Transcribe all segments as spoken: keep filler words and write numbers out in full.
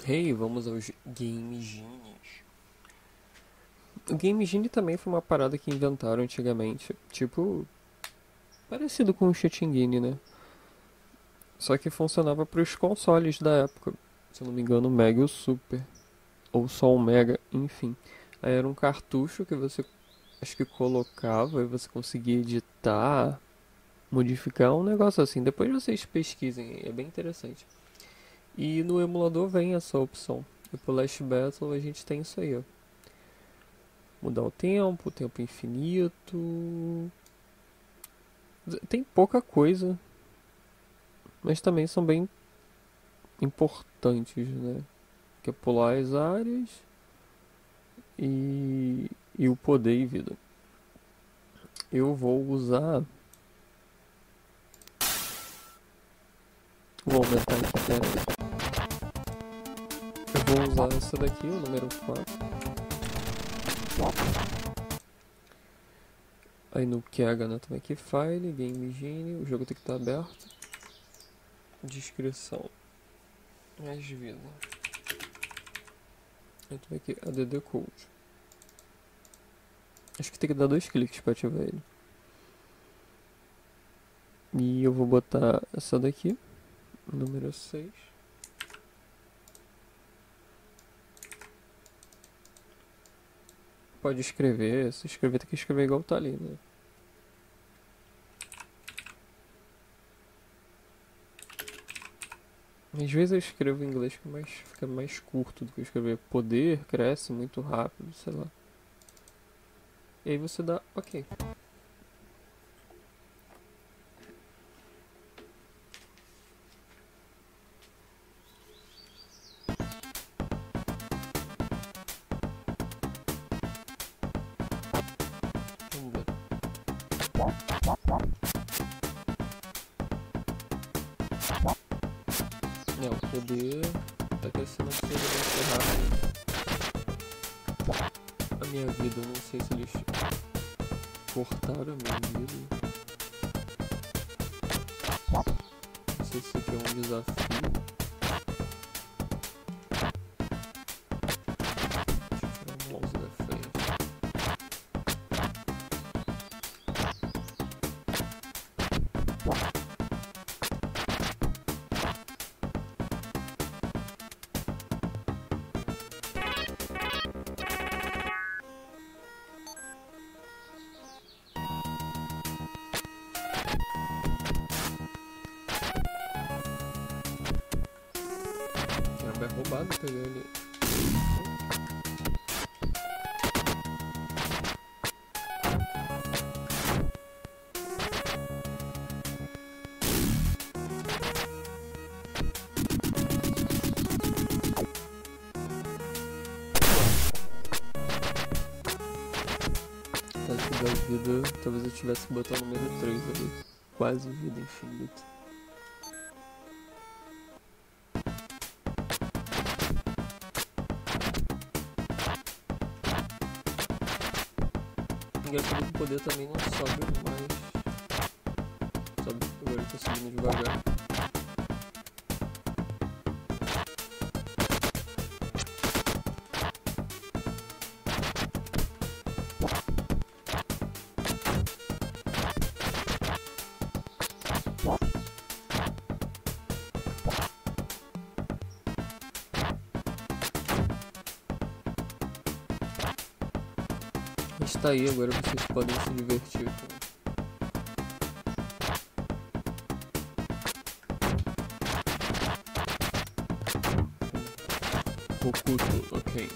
Ok, vamos aos Game Genies. O Game Genie também foi uma parada que inventaram antigamente. Tipo, parecido com o Shittingini, né? Só que funcionava para os consoles da época. Se eu não me engano, o Mega e o Super. Ou só o Mega, enfim. Aí era um cartucho que você, acho que colocava e você conseguia editar, modificar um negócio assim. Depois vocês pesquisem, é bem interessante. E no emulador vem essa opção. E pro Last Battle a gente tem isso aí, ó. Mudar o tempo, tempo infinito. Tem pouca coisa, mas também são bem importantes, né? Que é pular as áreas e, e o poder e vida. Eu vou usar. Vou aumentar aqui, pera aí. Eu vou usar essa daqui, o número quatro. Aí no Q H, né, também aqui, File, Game Genie, o jogo tem que estar aberto. Descrição. Mais vida. Aí também aqui, A D D Code. Acho que tem que dar dois cliques para ativar ele. E eu vou botar essa daqui, número seis. Pode escrever, se escrever tem que escrever igual tá ali, né? Às vezes eu escrevo em inglês que mais, fica mais curto do que eu escrever. Poder, cresce muito rápido, sei lá. E aí você dá OK. Vamos ver. Não, o poder tá crescendo assim, vai ser rápido. A minha vida, eu não sei se eles cortaram a minha vida. Não sei se isso aqui é um desafio. Deixa eu tirar o mouse da frente. É roubado pegar ele. Acho que da vida, talvez eu tivesse que botar o número três ali. Quase vida infinita. Engraçado que o poder também não sobe mais. Sobe, agora ele tá subindo devagar. Está aí, agora vocês podem se divertir com Hokuto, ok.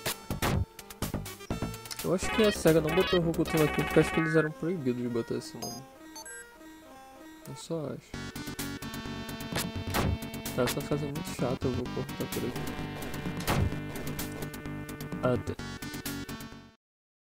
Eu acho que a SEGA não botou Hokuto no aqui porque acho que eles eram proibidos de botar esse nome. Eu só acho. Tá, essa fase é muito chata, eu vou cortar por aqui. Até.